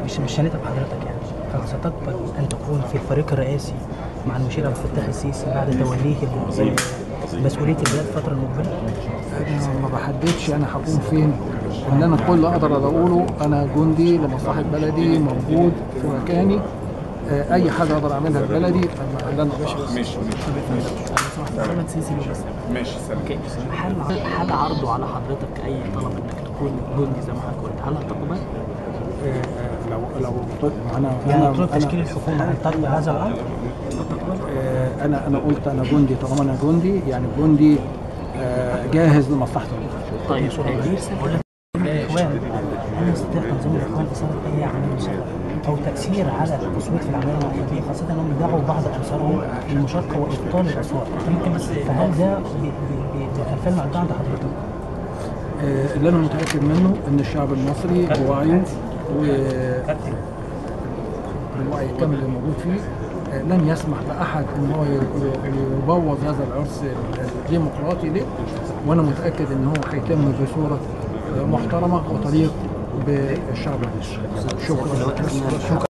مش هنتعب حضرتك يعني. فستقبل ان تكون في الفريق الرئاسي مع المشير عبد الفتاح السيسي بعد توليه مسؤوليه البلاد الفتره المقبله؟ انا ما بحددش انا هكون فين، ان انا كل اقدر اقوله انا جندي لمصلحه بلدي موجود في مكاني. اي حاجه اقدر اعملها لبلدي اللي انا ماشي محمد سيسي بس ماشي اوكي. هل عرضوا على حضرتك اي طلب انك تكون جندي زي ما حضرتك قلت، هل هتقبل؟ لو يعني طلب تشكيل الحكومه هل تقبل هذا الامر؟ انا قلت انا جندي، طالما انا جندي يعني جندي جاهز لمصلحته. طيب دي رساله الاخوان، هل يستطيع تنظيم الاخوان اثاره اي عمليه مشابهه او تاثير على التصويت في العمليه الانتخابيه، خاصه انهم دعوا بعض انصارهم للمشاركه وابطال الاصوات؟ فهل ده بيتكفل مع عند حضرتك؟ اللي انا متاكد منه ان الشعب المصري بوعيه والوعي الكامل اللي موجود فيه لن يسمح لاحد ان هو يبوظ هذا العرس الديمقراطي ده، وانا متاكد ان هو هيتم بصوره محترمه وتليق بالشعب المصري. شكرا.